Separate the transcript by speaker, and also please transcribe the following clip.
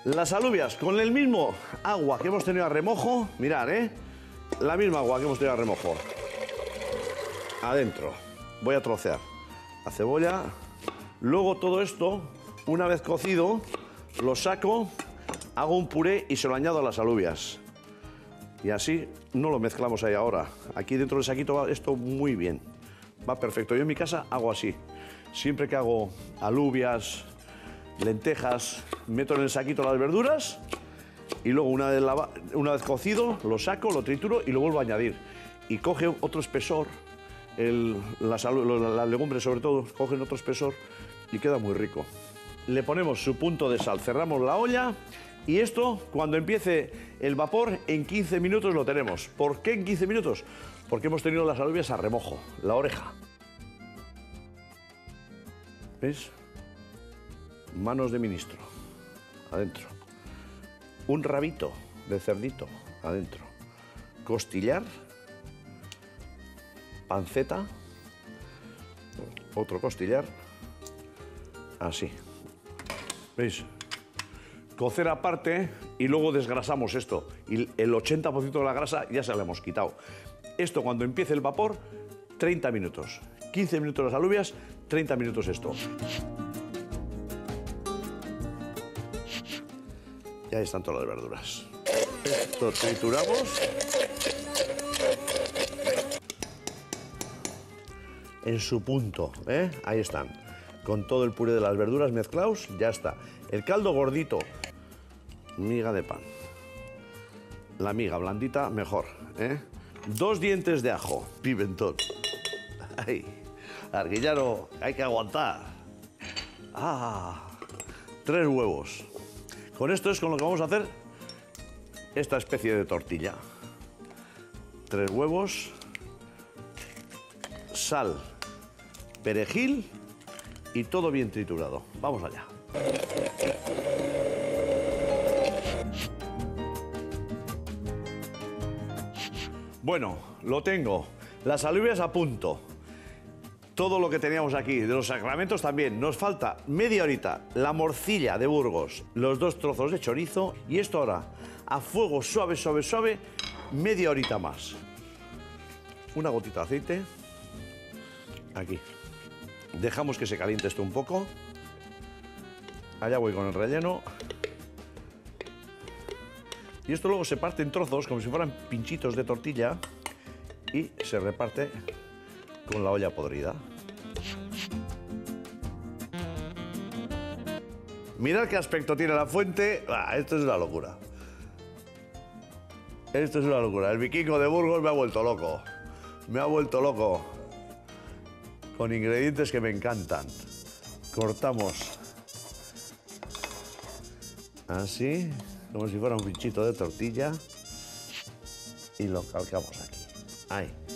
Speaker 1: Las alubias con el mismo agua que hemos tenido a remojo, mirad, la misma agua que hemos tenido a remojo. Adentro. Voy a trocear la cebolla. Luego todo esto, una vez cocido, lo saco, hago un puré y se lo añado a las alubias. Y así no lo mezclamos ahí ahora. Aquí dentro del saquito va esto muy bien. Va perfecto. Yo en mi casa hago así. Siempre que hago alubias, lentejas, meto en el saquito las verduras y luego una vez cocido lo saco, lo trituro y lo vuelvo a añadir. Y coge otro espesor, las legumbres sobre todo cogen otro espesor y queda muy rico. Le ponemos su punto de sal, cerramos la olla y esto cuando empiece el vapor en 15 minutos lo tenemos. ¿Por qué en 15 minutos? Porque hemos tenido las alubias a remojo, la oreja. ¿Ves? Manos de ministro, adentro. Un rabito de cerdito, adentro. Costillar. Panceta. Otro costillar. Así. ¿Veis? Cocer aparte y luego desgrasamos esto. Y el 80% de la grasa ya se la hemos quitado. Esto cuando empiece el vapor, 30 minutos. 15 minutos las alubias, 30 minutos esto. Y ahí están todas las verduras. Esto trituramos. En su punto, ahí están. Con todo el puré de las verduras mezclados, ya está. El caldo gordito, miga de pan. La miga blandita, mejor. 2 dientes de ajo, pimentón. Ay, Arguillano, hay que aguantar. 3 huevos. Con esto es con lo que vamos a hacer esta especie de tortilla. 3 huevos, sal, perejil y todo bien triturado. Vamos allá. Bueno, lo tengo. Las alubias a punto. Todo lo que teníamos aquí, de los sacramentos también. Nos falta media horita, la morcilla de Burgos, los 2 trozos de chorizo y esto ahora a fuego suave, suave, suave, media horita más. Una gotita de aceite. Aquí. Dejamos que se caliente esto un poco. Allá voy con el relleno. Y esto luego se parte en trozos como si fueran pinchitos de tortilla y se reparte con la olla podrida. Mirad qué aspecto tiene la fuente. Esto es una locura. Esto es una locura. El vikingo de Burgos me ha vuelto loco. Me ha vuelto loco. Con ingredientes que me encantan. Cortamos así, como si fuera un pinchito de tortilla y lo calcamos aquí. Ahí.